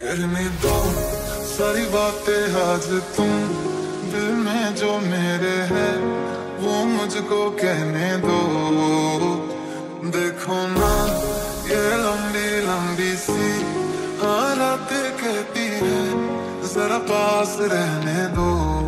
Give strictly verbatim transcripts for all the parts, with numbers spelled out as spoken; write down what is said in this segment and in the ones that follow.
करने दो सारी बातें आज तुम, दिल में जो मेरे है वो मुझको कहने दो। देखो ना ये लंबी लंबी सी रातें कहती है जरा पास रहने दो।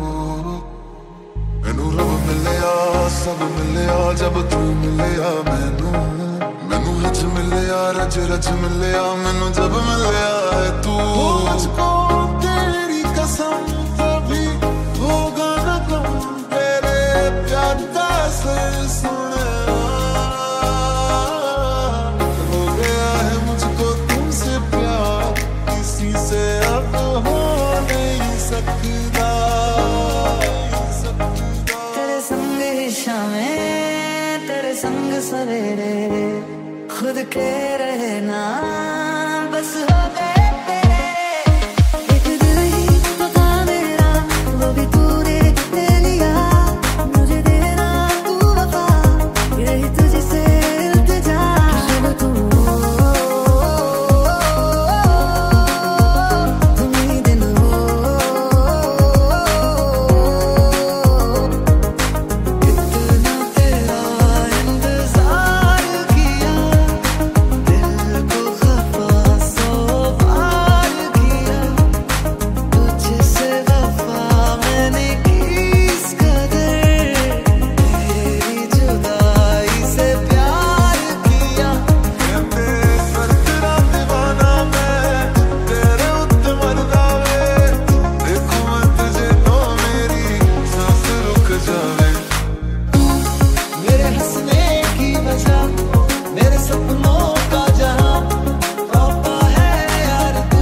मैनू रब मिलिया सब मिलिया जब तू मिलिया, मैनू मैनू हज मिलिया रज रज मिलिया, मैनू जब मिलिया है तू। मुझको तेरी कसम कभी होगा न कम, तेरे प्यार का असर सुने हो गया है मुझको तुमसे प्यार, किसी से अब हो नहीं सकता। तेरे संग शामें तेरे संग सवेरे खुद के रहना बस हो गए तेरे। एक दिल ही तो था मेरा वो भी तूने ले लिया, मुझे देना तू वफा यही तुझसे इल्तिजा। चलो तू तुम ही दिन हो, कितना तेरा इंतजार किया, दिल को खफा सौ बार किया, तुझसे वफा मैंने की इस कदर, तेरी जुदाई से प्यार किया। कहते सर तेरा दीवाना मैं, तेरे उत्ते मरदा वे, देखो मैं तुझे तो मेरी सांस रुक जावे। मेरे हंसने की वजह मेरे सपनों का जहां पापा है यार तू,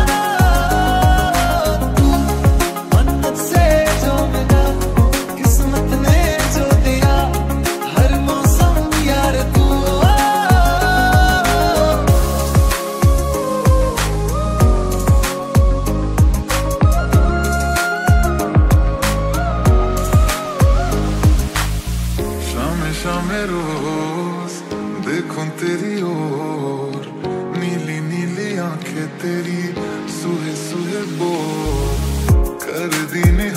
तू मन्नत से जो मिला किस्मत ने जो दिया, हर मौसम यार तू। शामे शामे रोज देखूं तेरी ओर, नीली नीली आंखें तेरी सुहे सुहे बोल कर दी ने